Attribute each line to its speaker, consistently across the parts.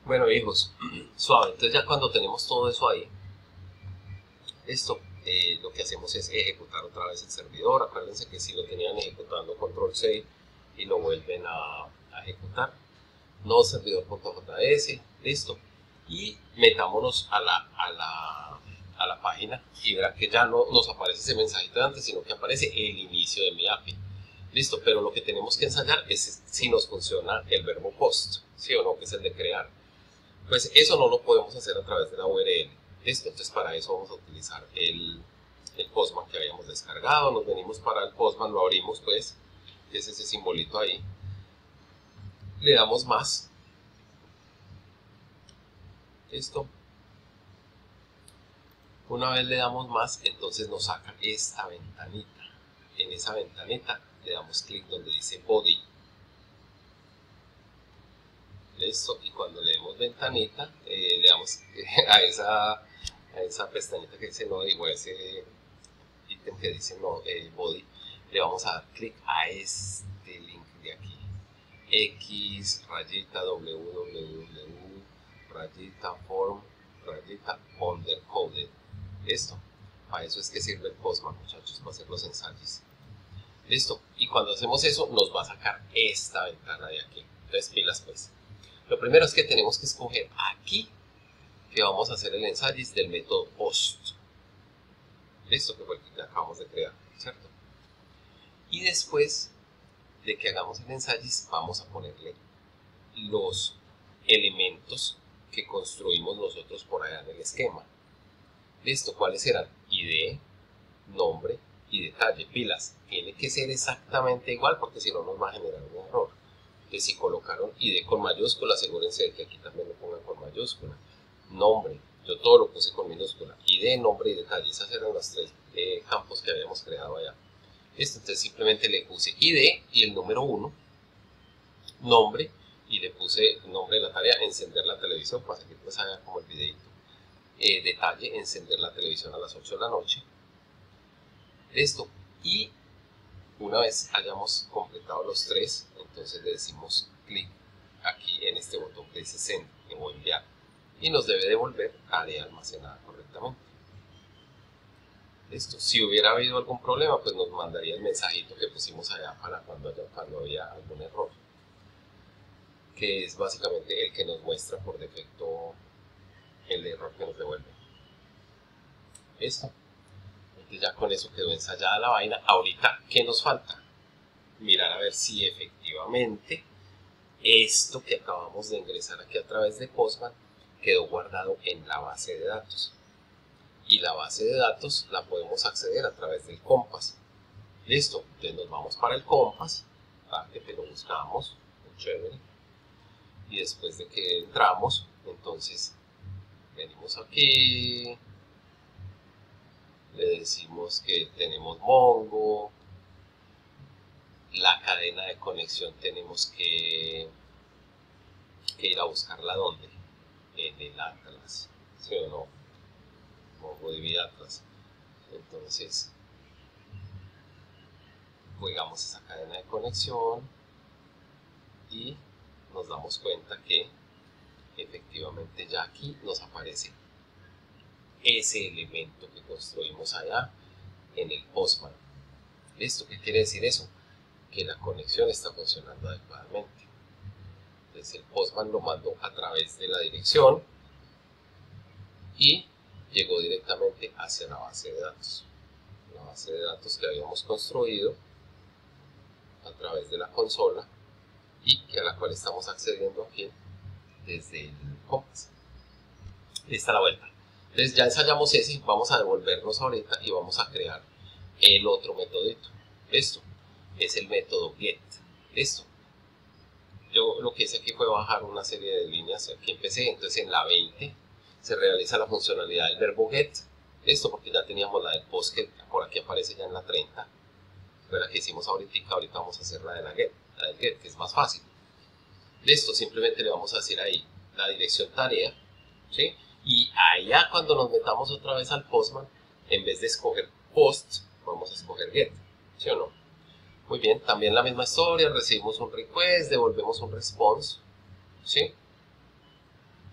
Speaker 1: Bueno, hijos, suave. Entonces ya cuando tenemos todo eso ahí, esto, lo que hacemos es ejecutar otra vez el servidor. Acuérdense que si lo tenían ejecutando control C y lo vuelven a ejecutar, no servidor.js, listo. Y metámonos a la página y verán que ya no nos aparece ese mensajito de antes, sino que aparece el inicio de mi API. Listo, pero lo que tenemos que ensayar es si nos funciona el verbo post, sí o no, que es el de crear. Pues eso no lo podemos hacer a través de la URL. Listo, entonces para eso vamos a utilizar el Postman que habíamos descargado. Nos venimos para el Postman, lo abrimos pues, que es ese simbolito ahí. Le damos más. Listo. Una vez le damos más, entonces nos saca esta ventanita. En esa ventanita le damos clic donde dice Body. Listo, y cuando le demos ventanita, le damos a esa pestañita que dice Node o a ese ítem que dice no, Body, le vamos a dar clic a este link de aquí. X rayita www rayita form rayita undercoded. Listo, para eso es que sirve el Postman, muchachos, para hacer los ensayos. Listo, y cuando hacemos eso nos va a sacar esta ventana de aquí. Entonces pilas pues. Lo primero es que tenemos que escoger aquí que vamos a hacer el ensayo del método post. Listo, que fue el que acabamos de crear, ¿cierto? Y después de que hagamos el ensayo vamos a ponerle los elementos que construimos nosotros por allá en el esquema. Listo, ¿cuáles serán? ID, nombre y detalle. Pilas, tiene que ser exactamente igual porque si no nos va a generar un error. Que si colocaron ID con mayúscula, asegúrense de que aquí también lo pongan con mayúscula. Nombre, yo todo lo puse con minúscula. ID, nombre y detalle, esos eran los tres campos que habíamos creado allá. Listo, entonces simplemente le puse ID y el número 1, nombre, y le puse el nombre de la tarea, encender la televisión, para que pues haga como el videito. Detalle, encender la televisión a las 8 de la noche. Listo, y una vez hayamos completado los tres, entonces le decimos clic aquí en este botón que dice send o enviar y nos debe devolver área almacenada correctamente. Listo, si hubiera habido algún problema pues nos mandaría el mensajito que pusimos allá para cuando había algún error, que es básicamente el que nos muestra por defecto el error que nos devuelve. Listo. Ya con eso quedó ensayada la vaina. Ahorita, ¿qué nos falta? Mirar a ver si efectivamente esto que acabamos de ingresar aquí a través de Postman quedó guardado en la base de datos. Y la base de datos la podemos acceder a través del Compass. Listo, entonces nos vamos para el Compass, que te lo buscamos, muy chévere. Y después de que entramos, entonces venimos aquí. Le decimos que tenemos Mongo, la cadena de conexión tenemos que ir a buscarla donde, en el Atlas, ¿sí o no? MongoDB Atlas. Entonces juegamos esa cadena de conexión y nos damos cuenta que efectivamente ya aquí nos aparece ese elemento que construimos allá en el Postman. ¿Listo? ¿Qué quiere decir eso? Que la conexión está funcionando adecuadamente. Entonces el Postman lo mandó a través de la dirección y llegó directamente hacia la base de datos. La base de datos que habíamos construido a través de la consola y que a la cual estamos accediendo aquí desde el Compass. Lista la vuelta. Entonces ya ensayamos ese, vamos a devolvernos ahorita y vamos a crear el otro metodito. Esto es el método get. Listo. Yo lo que hice aquí fue bajar una serie de líneas. Aquí empecé, entonces en la 20 se realiza la funcionalidad del verbo get. Listo, porque ya teníamos la del post que por aquí aparece ya en la 30. Fue la que hicimos ahorita vamos a hacer la de la del get, que es más fácil. Listo, simplemente le vamos a decir ahí la dirección tarea, ¿sí? Y allá cuando nos metamos otra vez al Postman, en vez de escoger post, vamos a escoger get, ¿sí o no? Muy bien, también la misma historia, recibimos un request, devolvemos un response, ¿sí?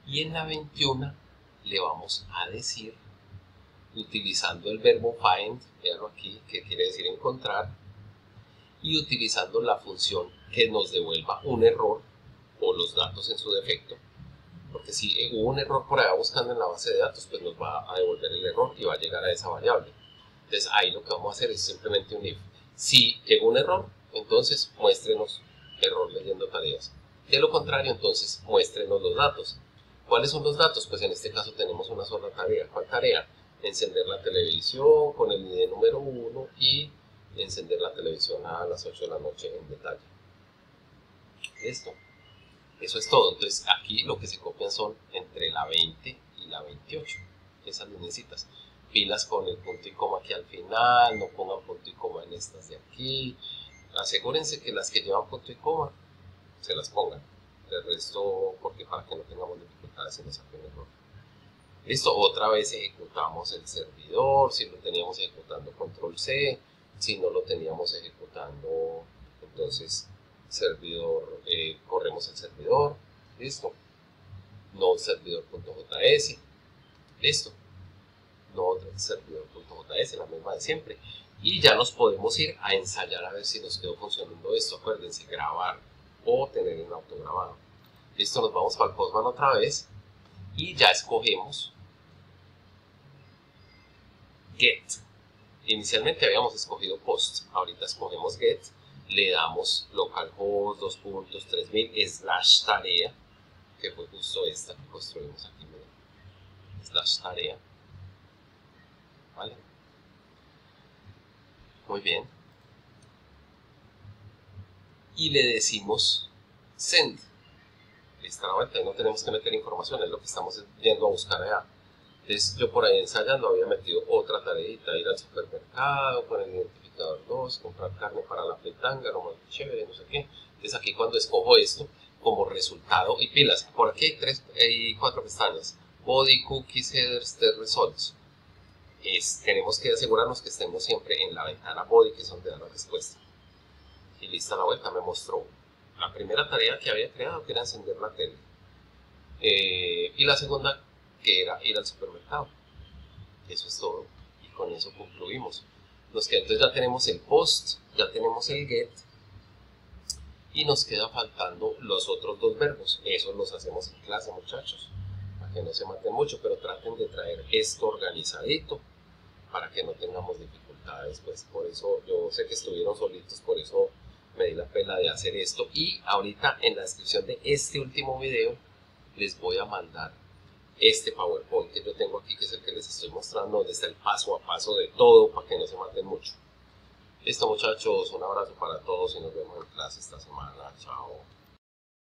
Speaker 1: Y en la 21 le vamos a decir, utilizando el verbo find, véanlo aquí, que quiere decir encontrar, y utilizando la función que nos devuelva un error o los datos en su defecto, porque si hubo un error por allá buscando en la base de datos, pues nos va a devolver el error y va a llegar a esa variable. Entonces ahí lo que vamos a hacer es simplemente un if. Si llegó un error, entonces muéstrenos error leyendo tareas. De lo contrario, entonces muéstrenos los datos. ¿Cuáles son los datos? Pues en este caso tenemos una sola tarea. ¿Cuál tarea? Encender la televisión con el ID número 1 y encender la televisión a las 8 de la noche en detalle. Listo. Eso es todo. Entonces aquí lo que se copian son entre la 20 y la 28. Esas lineecitas. Pilas con el punto y coma aquí al final. No pongan punto y coma en estas de aquí. Asegúrense que las que llevan punto y coma se las pongan. El resto, porque para que no tengamos dificultades en esa primera error. Listo, otra vez ejecutamos el servidor, si lo teníamos ejecutando control C, si no lo teníamos ejecutando, entonces servidor, corremos el servidor, listo, no servidor.js, listo, no servidor.js, la misma de siempre, y ya nos podemos ir a ensayar a ver si nos quedó funcionando esto. Acuérdense, grabar o tener en autograbado. Listo, nos vamos para el Postman otra vez y ya escogemos Get. Inicialmente habíamos escogido Post, ahorita escogemos Get, le damos localhost 2.3000 / tarea, que fue justo esta que construimos aquí, / tarea, ¿vale? Muy bien. Y le decimos Send. Lista la vuelta, no tenemos que meter información, es lo que estamos yendo a buscar allá. Entonces yo por ahí ensayando había metido otra tareita, ir al supermercado con el identificador 2, comprar carne para la fritanga, lo más chévere, no sé qué. Entonces aquí cuando escojo esto como resultado, y pilas, por aquí hay 4 pestañas, Body, Cookies, Headers, Test Results. Tenemos que asegurarnos que estemos siempre en la ventana Body, que es donde da la respuesta. Y lista la vuelta, me mostró la primera tarea que había creado, que era encender la tele. Y la segunda, que era ir al supermercado. Eso es todo, y con eso concluimos. Entonces ya tenemos el post, ya tenemos el get, y nos queda faltando los otros 2 verbos. Esos los hacemos en clase, muchachos, para que no se maten mucho, pero traten de traer esto organizadito para que no tengamos dificultades. Pues por eso yo sé que estuvieron solitos, por eso me di la pena de hacer esto. Y ahorita en la descripción de este último video les voy a mandar este PowerPoint que yo tengo aquí, que es el que les estoy mostrando, donde está el paso a paso de todo, para que no se maten mucho. Listo, muchachos, un abrazo para todos y nos vemos en clase esta semana. Chao.